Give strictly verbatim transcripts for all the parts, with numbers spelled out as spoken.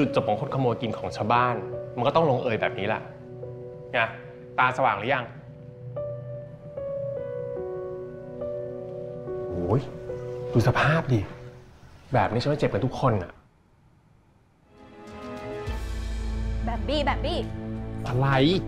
จุดจบของคนขโมยกินของชาวบ้านมันก็ต้องลงเอยแบบนี้แหละไงตาสว่างหรือยังโอ้ยดูสภาพดิแบบนี้ฉันว่าเจ็บกันทุกคนอะแบบบี้แบบบี้อะไร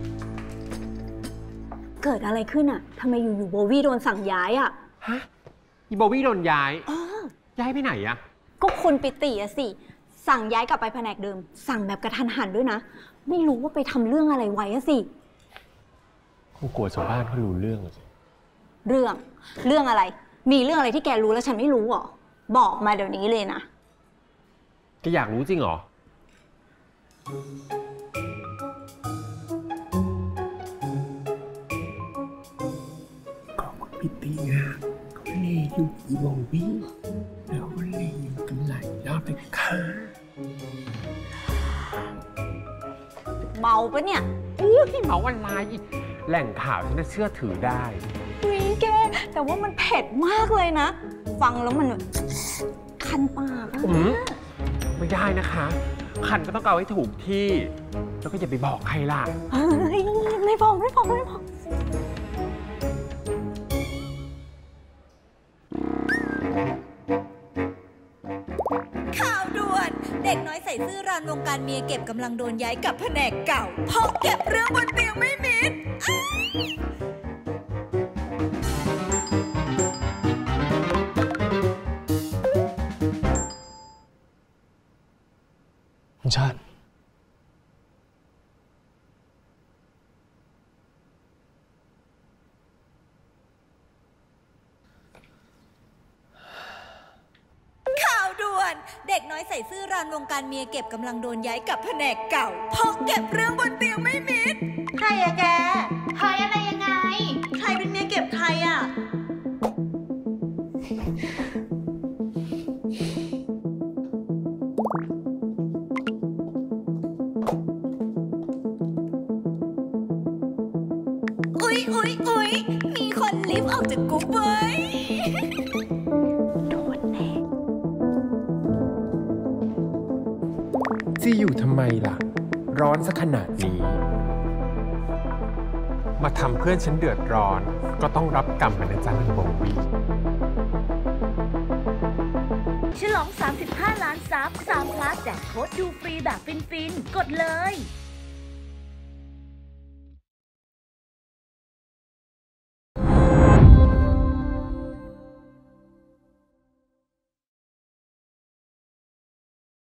เกิดอะไรขึ้นอะทำไมอยู่ๆโบวี่โดนสั่งย้ายอะฮะอีโบวี่โดนย้ายย้ายไปไหนอะก็คุณปิติอะสิสั่งย้ายกลับไปแผนกเดิมสั่งแบบกระทันหันด้วยนะไม่รู้ว่าไปทำเรื่องอะไรไว้อะสิคงกลัวชาวบ้านเขารู้เรื่องสิเรื่องเรื่องอะไรมีเรื่องอะไรที่แกรู้แล้วฉันไม่รู้หรอบอกมาเดี๋ยวนี้เลยนะแกอยากรู้จริงเหรอก็คุณปิติอ่ะเขาเล่อยู่อีโบวี่แล้วก็เล่อยู่กันหลายรอบเลยค่ะเมาปะเนี่ยอู้ที่เมาอะไรแหล่งข่าวฉันน่ะเชื่อถือได้วิแกแต่ว่ามันเผ็ดมากเลยนะฟังแล้วมันคันปากอะไม่ได้นะคะคันก็ต้องเอาให้ถูกที่แล้วก็อย่าไปบอกใครล่ะไม่บอกไม่บอกไม่บอกข่าวด่วนเด็กน้อยใส่ซื่อรานวงการเมียเก็บกำลังโดนย้ายกลับแผนกเก่าเพราะเก็บเรื่องบนเตียงไม่มิดคุณชาติข่าวด่วนเด็กน้อยใส่ซื่อรานวงการเมียเก็บกำลังโดนย้ายกลับแผนกเก่าเพราะเก็บเรื่องบนเตียงไม่มิดใครอะแกใครอะไรยังไงใครเป็นเมียเก็บใครอะอุ๊ยอุ๊ยอุ๊ยมีคนลิฟต์ออกจากกุ๊กเว้ยโดนแน่จะอยู่ทำไมล่ะร้อนซะขนาดนี้มาทำเพื่อนฉันเดือดร้อนก็ต้องรับกรรมกันนะจ๊ะนางโบวี่ฉลองสามสิบห้าล้านซับสามพลัสแจกโค้ดดูฟรีแบบฟินๆกดเลย